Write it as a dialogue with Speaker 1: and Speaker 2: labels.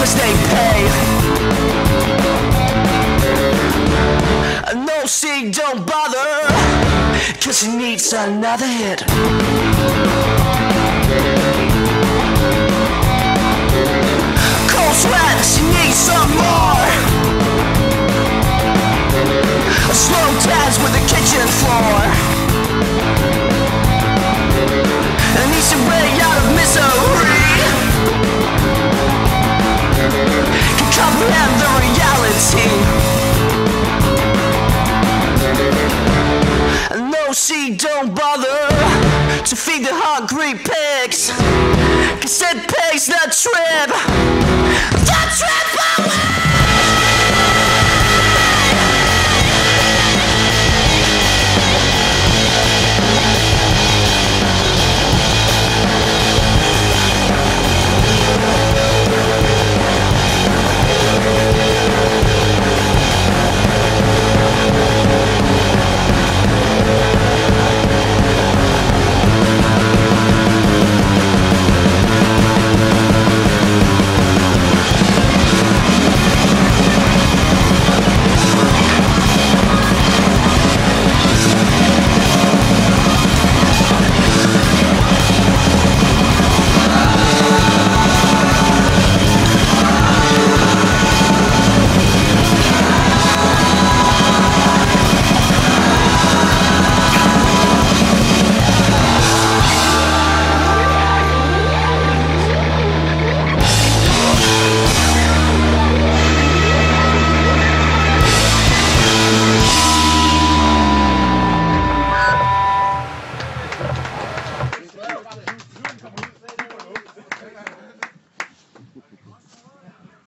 Speaker 1: long as they pay. No, see, don't bother, 'cause he needs another hit. Cold sweat, she needs some more. Slow dance with the kitchen floor. And needs a way out of misery. Can comprehend the reality. No, she don't bother to feed the hungry pigs, 'cause it pays the trip.